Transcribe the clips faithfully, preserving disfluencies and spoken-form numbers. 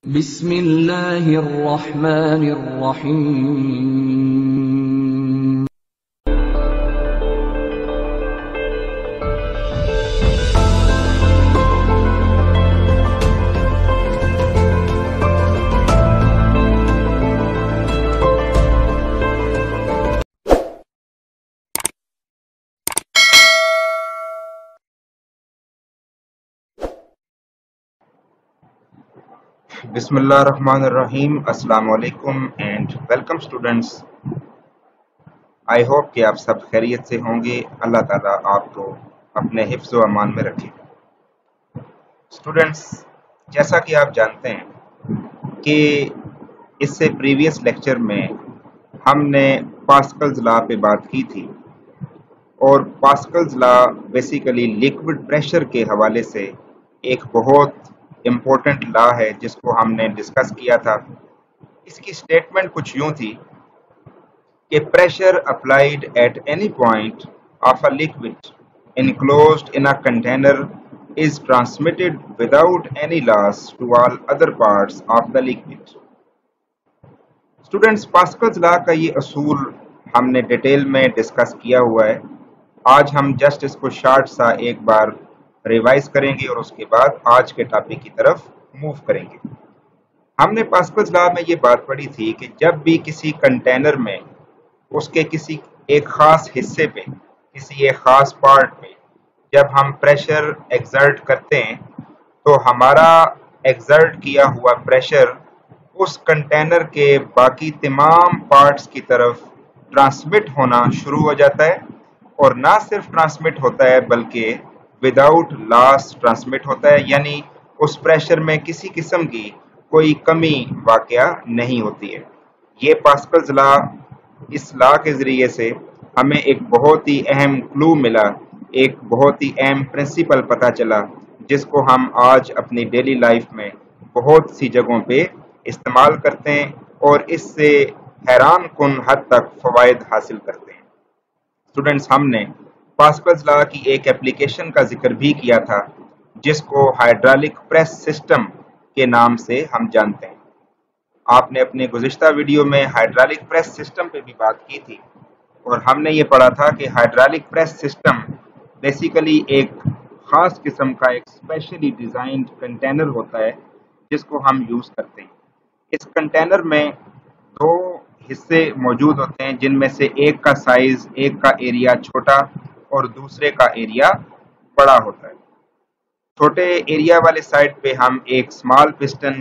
بسم اللہ الرحمن الرحیم بسم اللہ الرحمن الرحیم. السلام علیکم and welcome students. I hope کہ آپ سب خیریت سے ہوں گے. اللہ تعالیٰ آپ کو اپنے حفظ و امان میں رکھے. اسٹوڈنٹس، جیسا کہ آپ جانتے ہیں کہ اس سے پریویس لیکچر میں ہم نے پاسکلز لا پہ بات کی تھی، اور Pascal's law basically liquid pressure کے حوالے سے ایک بہت امپورٹنٹ لا ہے جس کو ہم نے ڈسکس کیا تھا. اس کی سٹیٹمنٹ کچھ یوں تھی کہ pressure applied at any point of a liquid enclosed in a container is transmitted without any loss to all other parts of the liquid. Students, Pascal's law کا یہ اصول ہم نے ڈیٹیل میں ڈسکس کیا ہوا ہے. آج ہم جسٹ اس کو شارٹ سا ایک بار ریوائز کریں گے اور اس کے بعد آج کے ٹاپک کی طرف موو کریں گے. ہم نے پاسکلز لا میں یہ بات پڑھی تھی کہ جب بھی کسی کنٹینر میں اس کے کسی ایک خاص حصے پہ، کسی ایک خاص پارٹ پہ جب ہم پریشر ایگزرٹ کرتے ہیں تو ہمارا ایگزرٹ کیا ہوا پریشر اس کنٹینر کے باقی تمام پارٹس کی طرف ٹرانسمٹ ہونا شروع ہو جاتا ہے، اور نہ صرف ٹرانسمٹ ہوتا ہے بلکہ وداؤٹ لاس ٹرانسمٹ ہوتا ہے. یعنی اس پریشر میں کسی قسم کی کوئی کمی واقعہ نہیں ہوتی ہے. یہ پاسکلز لا، اس لا کے ذریعے سے ہمیں ایک بہت ہی اہم کلو ملا، ایک بہت ہی اہم پرنسپل پتہ چلا جس کو ہم آج اپنی ڈیلی لائف میں بہت سی جگہوں پہ استعمال کرتے ہیں اور اس سے حیران کن حد تک فوائد حاصل کرتے ہیں. اسٹوڈنٹس، ہم نے پاسکلز لا کی ایک ایپلیکیشن کا ذکر بھی کیا تھا جس کو ہائیڈرالک پریس سسٹم کے نام سے ہم جانتے ہیں. آپ نے اپنے گزشتہ ویڈیو میں ہائیڈرالک پریس سسٹم پہ بھی بات کی تھی، اور ہم نے یہ پڑھا تھا کہ ہائیڈرالک پریس سسٹم بیسیکلی ایک خاص قسم کا ایک اسپیشلی ڈیزائنڈ کنٹینر ہوتا ہے جس کو ہم یوز کرتے ہیں. اس کنٹینر میں دو حصے موجود ہوتے ہیں جن میں سے ایک کا سائز، ایک کا ایریا چھوٹا اور دوسرے کا ایریا بڑا ہوتا ہے. چھوٹے ایریا والے سائڈ پہ ہم ایک اسمال پسٹن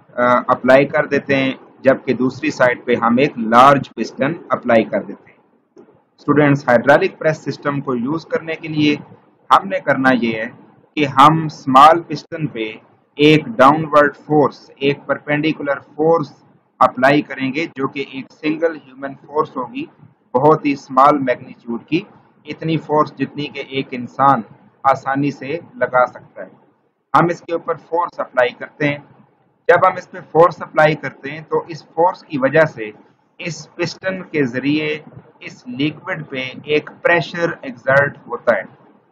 اپلائی کر دیتے ہیں، جبکہ دوسری سائڈ پہ ہم ایک لارج پسٹن اپلائی کر دیتے ہیں. اسٹوڈینٹس، ہائیڈرالک پریس سسٹم کو یوز کرنے کے لیے ہم نے کرنا یہ ہے کہ ہم اسمال پسٹن پہ ایک ڈاؤن ورڈ فورس، ایک پرپینڈیکولر فورس اپلائی کریں گے جو کہ ایک سنگل ہیومن فورس ہوگی، بہت ہی اسمال میگنیچیوڈ کی، اتنی فورس جتنی کہ ایک انسان آسانی سے لگا سکتا ہے. ہم اس کے اوپر فورس اپلائی کرتے ہیں. جب ہم اس پہ فورس اپلائی کرتے ہیں تو اس فورس کی وجہ سے اس پسٹن کے ذریعے اس لیکوڈ پہ ایک پریشر ایگزرٹ ہوتا ہے.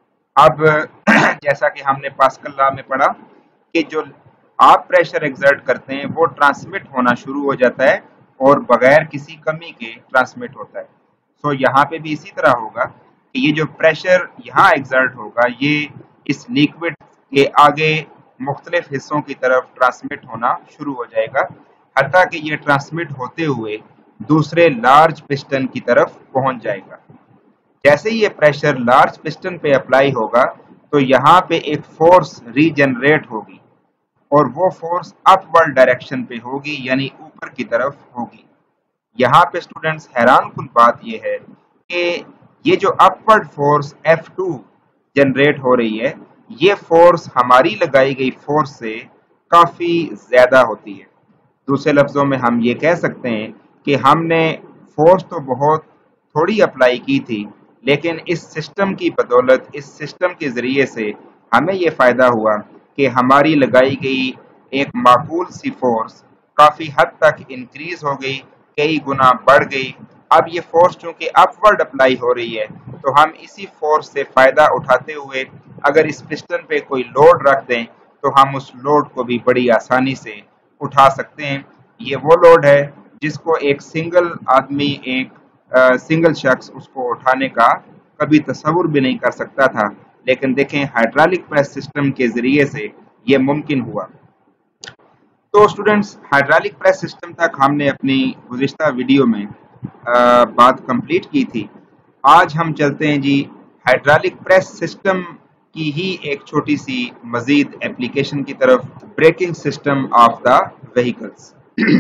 اب جیسا کہ ہم نے پاسکل لا میں پڑھا کہ جو آپ پریشر ایگزرٹ کرتے ہیں وہ ٹرانسمٹ ہونا شروع ہو جاتا ہے اور بغیر کسی کمی کے ٹرانسمٹ ہوتا ہے. سو so یہاں پہ بھی اسی طرح ہوگا کہ یہ جو پریشر یہاں ایگزرٹ ہوگا یہ اس لیکوڈ کے آگے مختلف حصوں کی طرف ٹرانسمٹ ہونا شروع ہو جائے گا، حتیٰ کہ یہ ٹرانسمٹ ہوتے ہوئے دوسرے لارج پسٹن کی طرف پہنچ جائے گا. جیسے ہی یہ پریشر لارج پسٹن پہ اپلائی ہوگا تو یہاں پہ ایک فورس ری جنریٹ ہوگی، اور وہ فورس اپ ورڈ ڈائریکشن پہ ہوگی، یعنی اوپر کی طرف ہوگی. یہاں پہ اسٹوڈنٹس حیران کن بات یہ ہے کہ یہ جو upward force F two generate ہو رہی ہے، یہ فورس ہماری لگائی گئی فورس سے کافی زیادہ ہوتی ہے. دوسرے لفظوں میں ہم یہ کہہ سکتے ہیں کہ ہم نے فورس تو بہت تھوڑی اپلائی کی تھی، لیکن اس سسٹم کی بدولت، اس سسٹم کے ذریعے سے ہمیں یہ فائدہ ہوا کہ ہماری لگائی گئی ایک معقول سی فورس کافی حد تک انکریز ہو گئی، کئی گنا بڑھ گئی. اب یہ فورس چونکہ اپ ورڈ اپلائی ہو رہی ہے تو ہم اسی فورس سے فائدہ اٹھاتے ہوئے اگر اس پسٹن پہ کوئی لوڈ رکھ دیں تو ہم اس لوڈ کو بھی بڑی آسانی سے اٹھا سکتے ہیں. یہ وہ لوڈ ہے جس کو ایک سنگل آدمی ایک سنگل شخص اس کو اٹھانے کا کبھی تصور بھی نہیں کر سکتا تھا، لیکن دیکھیں ہائیڈرالک پریس سسٹم کے ذریعے سے یہ ممکن ہوا. تو اسٹوڈنٹس، ہائیڈرالک پریس سسٹم تک ہم نے اپنی گزشتہ ویڈیو میں آ, بات کمپلیٹ کی تھی. آج ہم چلتے ہیں جی ہائیڈرالک پریس سسٹم کی ہی ایک چھوٹی سی مزید ایپلیکیشن کی طرف، braking system of the vehicles.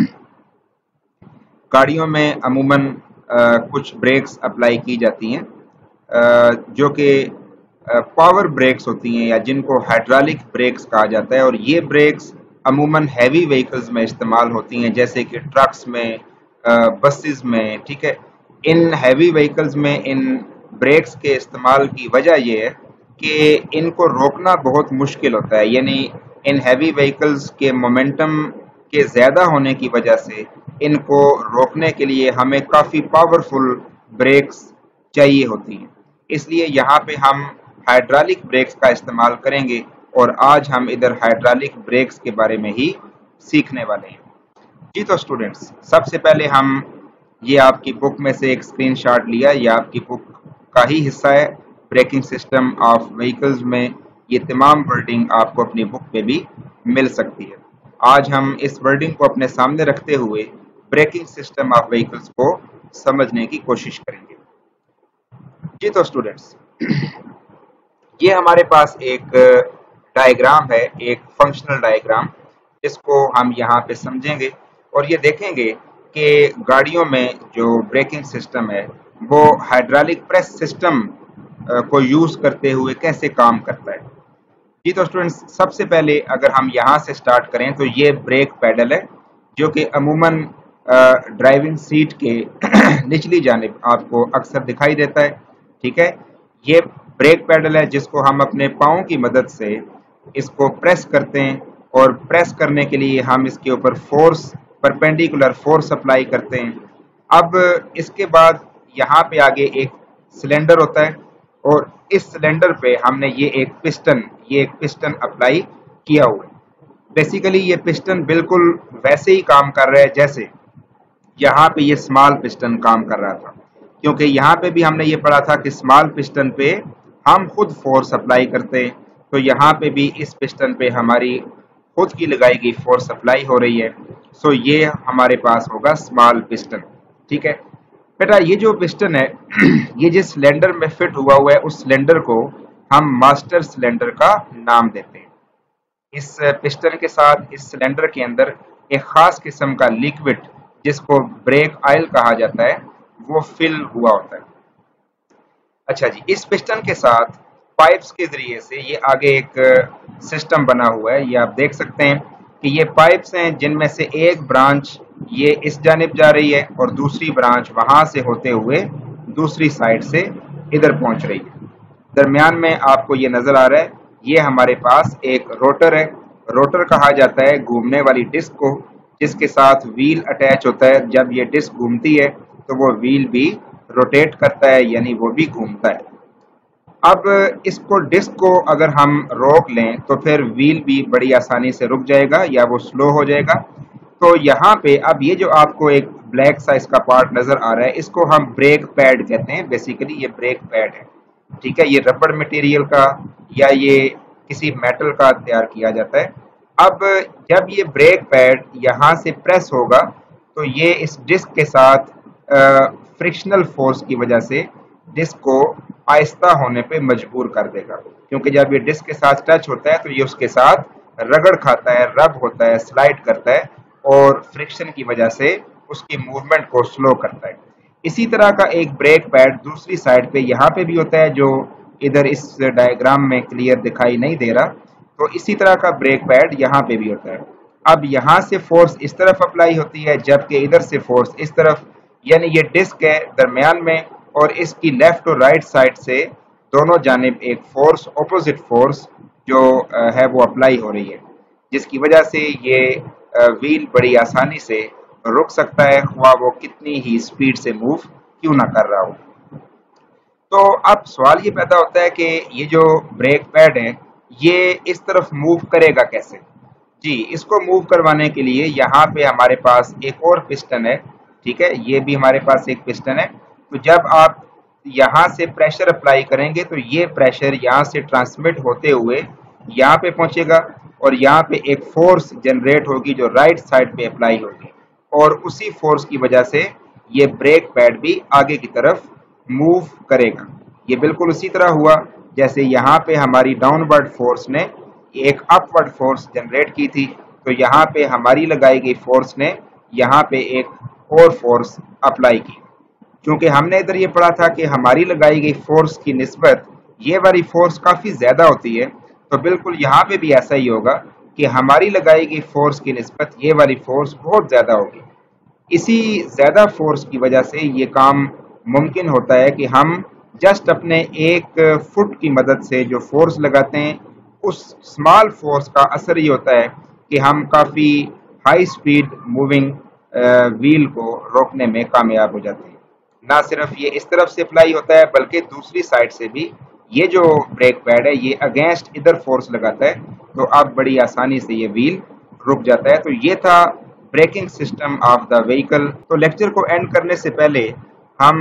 گاڑیوں میں عموماً کچھ بریکس اپلائی کی جاتی ہیں جو کہ پاور بریکس ہوتی ہیں یا جن کو ہائیڈرالک بریکس کہا جاتا ہے، اور یہ بریکس عموماً ہیوی وہیکلز میں استعمال ہوتی ہیں جیسے کہ ٹرکس میں، بسز میں. ٹھیک ہے، ان ہیوی وہیکلز میں ان بریکس کے استعمال کی وجہ یہ ہے کہ ان کو روکنا بہت مشکل ہوتا ہے، یعنی ان ہیوی وہیکلز کے مومنٹم کے زیادہ ہونے کی وجہ سے ان کو روکنے کے لیے ہمیں کافی پاورفل بریکس چاہیے ہوتی ہیں. اس لیے یہاں پہ ہم ہائیڈرالک بریکس کا استعمال کریں گے، اور آج ہم ادھر ہائیڈرالک بریکس کے بارے میں ہی سیکھنے والے ہیں. جی تو اسٹوڈنٹس، سب سے پہلے ہم یہ آپ کی بک میں سے ایک اسکرین شاٹ لیا، یہ آپ کی بک کا ہی حصہ ہے. بریکنگ سسٹم آف وہیکلز میں یہ تمام ورڈنگ آپ کو اپنی بک پہ بھی مل سکتی ہے. آج ہم اس ورڈنگ کو اپنے سامنے رکھتے ہوئے بریکنگ سسٹم آف وہیکلز کو سمجھنے کی کوشش کریں گے. جی تو اسٹوڈنٹس، یہ ہمارے پاس ایک ڈائیگرام ہے، ایک فنکشنل ڈائیگرام، جس کو ہم یہاں پہ سمجھیں گے اور یہ دیکھیں گے کہ گاڑیوں میں جو بریکنگ سسٹم ہے وہ ہائیڈرالک پریس سسٹم کو یوز کرتے ہوئے کیسے کام کرتا ہے. جی تو اسٹوڈنٹس، سب سے پہلے اگر ہم یہاں سے سٹارٹ کریں تو یہ بریک پیڈل ہے جو کہ عموماً ڈرائیونگ سیٹ کے نچلی جانب آپ کو اکثر دکھائی دیتا ہے. ٹھیک ہے، یہ بریک پیڈل ہے جس کو ہم اپنے پاؤں کی مدد سے اس کو پریس کرتے ہیں، اور پریس کرنے کے لیے ہم اس کے اوپر فورس، پرپینڈیکولر فورس اپلائی کرتے ہیں. اب اس کے بعد یہاں پہ آگے ایک سلنڈر ہوتا ہے، اور اس سلنڈر پہ ہم نے یہ ایک پسٹن یہ ایک پسٹن اپلائی کیا ہوا ہے. بیسیکلی یہ پسٹن بالکل ویسے ہی کام کر رہا ہے جیسے یہاں پہ یہ اسمال پسٹن کام کر رہا تھا، کیونکہ یہاں پہ بھی ہم نے یہ پڑھا تھا کہ اسمال پسٹن پہ ہم خود فورس اپلائی کرتے ہیں، تو یہاں پہ بھی اس پسٹن پہ ہماری خود کی لگائی گئی فورس اپلائی ہو رہی ہے. سو یہ ہمارے پاس ہوگا اسمال پسٹن. ٹھیک ہے بیٹا، یہ جو پسٹن ہے یہ جس سلنڈر میں فٹ ہوا ہوا ہے اس سلنڈر کو ہم ماسٹر سلنڈر کا نام دیتے ہیں. اس پسٹن کے ساتھ اس سلنڈر کے اندر ایک خاص قسم کا لیکوڈ جس کو بریک آئل کہا جاتا ہے وہ فل ہوا ہوتا ہے. اچھا جی، اس پسٹن کے ساتھ پائپس کے ذریعے سے یہ آگے ایک سسٹم بنا ہوا ہے. یہ آپ دیکھ سکتے ہیں کہ یہ پائپس ہیں جن میں سے ایک برانچ یہ اس جانب جا رہی ہے اور دوسری برانچ وہاں سے ہوتے ہوئے دوسری سائڈ سے ادھر پہنچ رہی ہے. درمیان میں آپ کو یہ نظر آ رہا ہے یہ ہمارے پاس ایک روٹر ہے. روٹر کہا جاتا ہے گھومنے والی ڈسک کو جس کے ساتھ ویل اٹیچ ہوتا ہے. جب یہ ڈسک گھومتی ہے تو وہ ویل بھی روٹیٹ کرتا ہے، یعنی وہ بھی گھومتا ہے. اب اس کو ڈسک کو اگر ہم روک لیں تو پھر ویل بھی بڑی آسانی سے رک جائے گا یا وہ سلو ہو جائے گا. تو یہاں پہ اب یہ جو آپ کو ایک بلیک سائز کا پارٹ نظر آ رہا ہے اس کو ہم بریک پیڈ کہتے ہیں. بیسیکلی یہ بریک پیڈ ہے. ٹھیک ہے، یہ ربڑ مٹیریل کا یا یہ کسی میٹل کا تیار کیا جاتا ہے. اب جب یہ بریک پیڈ یہاں سے پریس ہوگا تو یہ اس ڈسک کے ساتھ فرکشنل فورس کی وجہ سے ڈسک کو آہستہ ہونے پہ مجبور کر دے گا، کیونکہ جب یہ ڈسک کے ساتھ ٹچ ہوتا ہے تو یہ اس کے ساتھ رگڑ کھاتا ہے، رب ہوتا ہے، سلائڈ کرتا ہے اور فرکشن کی وجہ سے اس کی موومنٹ کو سلو کرتا ہے. اسی طرح کا ایک بریک پیڈ دوسری سائڈ پہ یہاں پہ بھی ہوتا ہے جو ادھر اس ڈائیگرام میں کلیئر دکھائی نہیں دے رہا. تو اسی طرح کا بریک پیڈ یہاں پہ بھی ہوتا ہے. اب یہاں سے فورس اس طرف اپلائی ہوتی ہے جبکہ ادھر سے فورس اس طرف، یعنی یہ ڈسک ہے درمیان میں اور اس کی لیفٹ اور رائٹ سائڈ سے دونوں جانب ایک فورس، اپوزٹ فورس جو ہے وہ اپلائی ہو رہی ہے، جس کی وجہ سے یہ ویل بڑی آسانی سے رک سکتا ہے خواہ وہ کتنی ہی سپیڈ سے موو کیوں نہ کر رہا ہو. تو اب سوال یہ پیدا ہوتا ہے کہ یہ جو بریک پیڈ ہے یہ اس طرف موو کرے گا کیسے؟ جی اس کو موو کروانے کے لیے یہاں پہ ہمارے پاس ایک اور پسٹن ہے، ٹھیک ہے، یہ بھی ہمارے پاس ایک پسٹن ہے. تو جب آپ یہاں سے پریشر اپلائی کریں گے تو یہ پریشر یہاں سے ٹرانسمٹ ہوتے ہوئے یہاں پہ پہنچے گا اور یہاں پہ ایک فورس جنریٹ ہوگی جو رائٹ سائڈ پہ اپلائی ہوگی، اور اسی فورس کی وجہ سے یہ بریک پیڈ بھی آگے کی طرف موو کرے گا. یہ بالکل اسی طرح ہوا جیسے یہاں پہ ہماری ڈاؤن ورڈ فورس نے ایک اپ ورڈ فورس جنریٹ کی تھی، تو یہاں پہ ہماری لگائی گئی فورس نے یہاں پہ ایک اور فورس اپلائی کی. کیونکہ ہم نے ادھر یہ پڑھا تھا کہ ہماری لگائی گئی فورس کی نسبت یہ والی فورس کافی زیادہ ہوتی ہے، تو بالکل یہاں پہ بھی ایسا ہی ہوگا کہ ہماری لگائی گئی فورس کی نسبت یہ والی فورس بہت زیادہ ہوگی. اسی زیادہ فورس کی وجہ سے یہ کام ممکن ہوتا ہے کہ ہم جسٹ اپنے ایک فٹ کی مدد سے جو فورس لگاتے ہیں اس اسمال فورس کا اثر یہ ہوتا ہے کہ ہم کافی ہائی سپیڈ موونگ ویل کو روکنے میں کامیاب ہو جاتے ہیں. نہ صرف یہ اس طرف سے اپلائی ہوتا ہے بلکہ دوسری سائڈ سے بھی یہ جو بریک پیڈ ہے یہ اگینسٹ ادھر فورس لگاتا ہے، تو اب بڑی آسانی سے یہ ویل رک جاتا ہے. تو یہ تھا braking system of the vehicle. تو لیکچر کو اینڈ کرنے سے پہلے ہم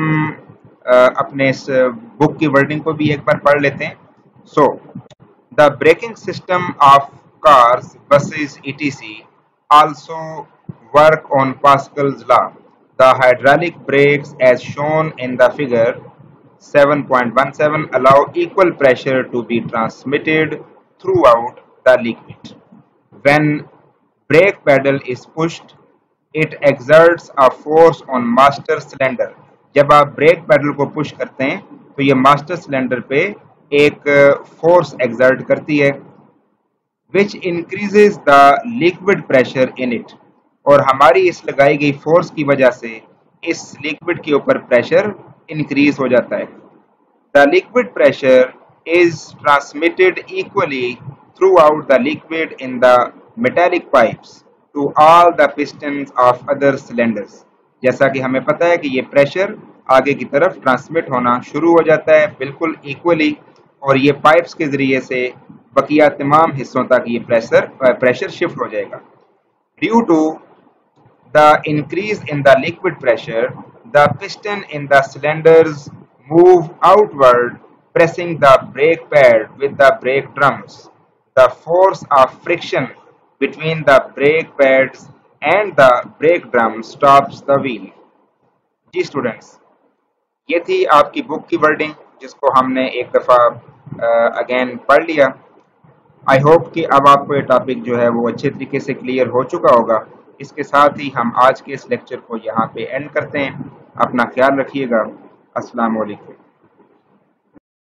اپنے اس بک کی ورڈنگ کو بھی ایک بار پڑھ لیتے ہیں. So the braking system of cars buses E T C also work on Pascal's law. The hydraulic brakes as shown in the figure seven point one seven allow equal pressure to be transmitted throughout the liquid. When brake pedal is pushed, it exerts a force on master cylinder. جب آپ brake pedal کو push کرتے ہیں تو یہ master cylinder پہ ایک force exert کرتی ہے which increases the liquid pressure in it. اور ہماری اس لگائی گئی فورس کی وجہ سے اس لیکوڈ کے اوپر پریشر انکریز ہو جاتا ہے. The liquid pressure is transmitted equally throughout the liquid in the metallic pipes to all the pistons of other cylinders. جیسا کہ ہمیں پتہ ہے کہ یہ پریشر آگے کی طرف ٹرانسمٹ ہونا شروع ہو جاتا ہے بالکل ایکولی، اور یہ پائپس کے ذریعے سے بقیہ تمام حصوں تک یہ پریشر پریشر شفٹ ہو جائے گا. Due to the increase in the liquid pressure, the piston in the cylinders move outward, pressing the brake pad with the brake drums. The force of friction between the brake pads and the brake drum stops the wheel. جی students, یہ تھی آپ کی بک کی wording جس کو ہم نے ایک دفعہ اگین پڑھ لیا. آئی ہوپ کہ اب آپ کو یہ ٹاپک جو ہے وہ اچھے طریقے سے کلیئر ہو چکا ہوگا. اس کے ساتھ ہی ہم آج کے اس لیکچر کو یہاں پہ اینڈ کرتے ہیں. اپنا خیال رکھیے گا. السلام علیکم.